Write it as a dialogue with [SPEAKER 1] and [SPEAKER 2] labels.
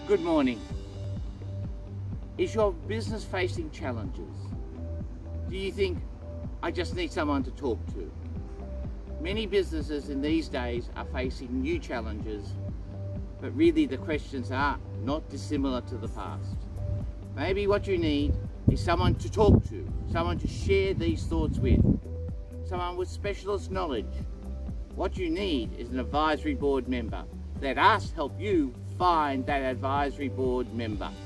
[SPEAKER 1] Good morning. Is your business facing challenges? Do you think, I just need someone to talk to? Many businesses in these days are facing new challenges, but really the questions are not dissimilar to the past. Maybe what you need is someone to talk to, someone to share these thoughts with, someone with specialist knowledge. What you need is an advisory board member. Let us help you find that advisory board member.